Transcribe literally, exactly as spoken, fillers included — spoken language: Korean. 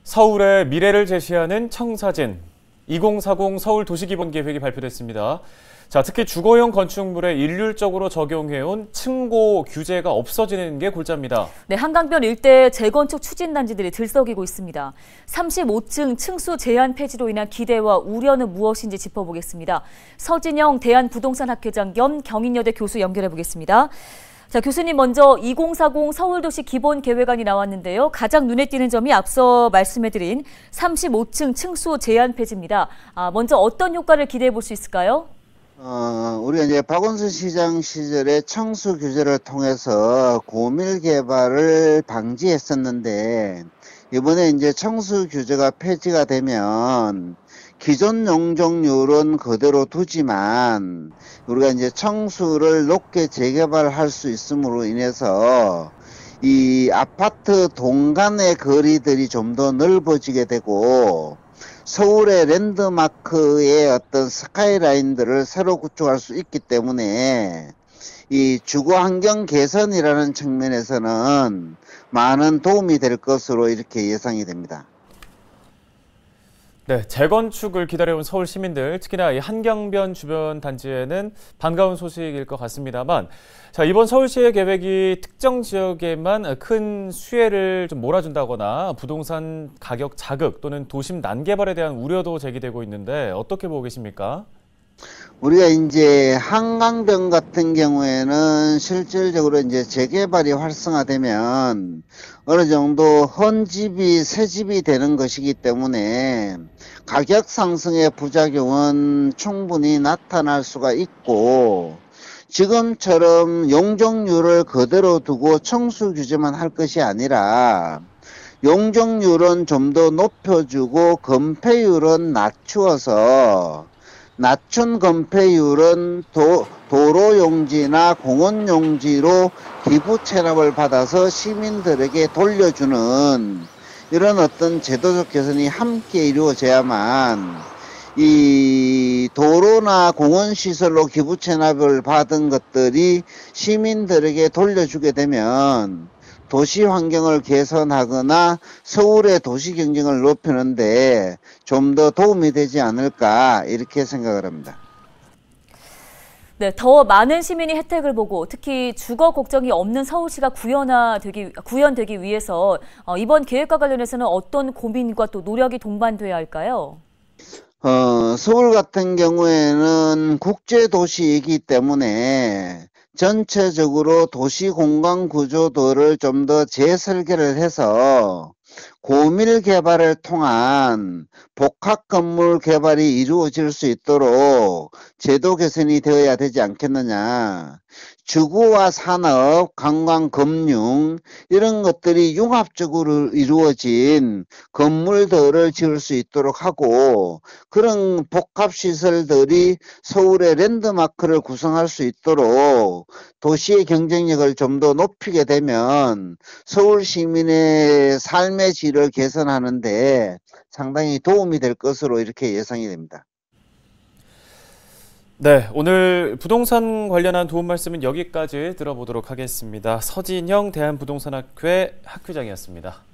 서울의 미래를 제시하는 청사진, 이공사공 서울 도시기본계획이 발표됐습니다. 자, 특히 주거용 건축물에 일률적으로 적용해온 층고 규제가 없어지는 게 골자입니다. 네, 한강변 일대 재건축 추진단지들이 들썩이고 있습니다. 삼십오 층 층수 제한 폐지로 인한 기대와 우려는 무엇인지 짚어보겠습니다. 서진영 대한부동산학회장 겸 경인여대 교수 연결해 보겠습니다. 자, 교수님 먼저 이공사공 서울도시 기본계획안이 나왔는데요. 가장 눈에 띄는 점이 앞서 말씀해드린 삼십오 층 층수 제한 폐지입니다. 아, 먼저 어떤 효과를 기대해 볼 수 있을까요? 어, 우리가 이제 박원순 시장 시절에 청수 규제를 통해서 고밀 개발을 방지했었는데, 이번에 이제 청수 규제가 폐지가 되면 기존 용적률은 그대로 두지만 우리가 이제 청수를 높게 재개발할 수 있음으로 인해서 이 아파트 동간의 거리들이 좀 더 넓어지게 되고, 서울의 랜드마크의 어떤 스카이라인들을 새로 구축할 수 있기 때문에 이 주거 환경 개선이라는 측면에서는 많은 도움이 될 것으로 이렇게 예상이 됩니다. 네, 재건축을 기다려온 서울 시민들, 특히나 이 한강변 주변 단지에는 반가운 소식일 것 같습니다만, 자, 이번 서울시의 계획이 특정 지역에만 큰 수혜를 좀 몰아준다거나 부동산 가격 자극 또는 도심 난개발에 대한 우려도 제기되고 있는데 어떻게 보고 계십니까? 우리가 이제 한강변 같은 경우에는 실질적으로 이제 재개발이 활성화되면 어느 정도 헌집이 새집이 되는 것이기 때문에 가격 상승의 부작용은 충분히 나타날 수가 있고, 지금처럼 용적률을 그대로 두고 청수 규제만 할 것이 아니라 용적률은 좀 더 높여주고 건폐율은 낮추어서, 낮춘 건폐율은 도, 도로용지나 공원용지로 기부 체납을 받아서 시민들에게 돌려주는 이런 어떤 제도적 개선이 함께 이루어져야만 이 도로나 공원시설로 기부 체납을 받은 것들이 시민들에게 돌려주게 되면 도시 환경을 개선하거나 서울의 도시 경쟁을 높이는데 좀 더 도움이 되지 않을까 이렇게 생각을 합니다. 네, 더 많은 시민이 혜택을 보고 특히 주거 걱정이 없는 서울시가 구현화되기, 구현되기 위해서 이번 계획과 관련해서는 어떤 고민과 또 노력이 동반돼야 할까요? 어, 서울 같은 경우에는 국제도시이기 때문에 전체적으로 도시 공간 구조도를 좀 더 재설계를 해서 고밀 개발을 통한 복합 건물 개발이 이루어질 수 있도록 제도 개선이 되어야 되지 않겠느냐. 주거와 산업, 관광, 금융 이런 것들이 융합적으로 이루어진 건물들을 지을 수 있도록 하고, 그런 복합시설들이 서울의 랜드마크를 구성할 수 있도록 도시의 경쟁력을 좀 더 높이게 되면 서울 시민의 삶의 질을 개선하는 데 상당히 도움이 될 것으로 이렇게 예상이 됩니다. 네, 오늘 부동산 관련한 도움 말씀은 여기까지 들어보도록 하겠습니다. 서진영 대한부동산학회 학회장이었습니다.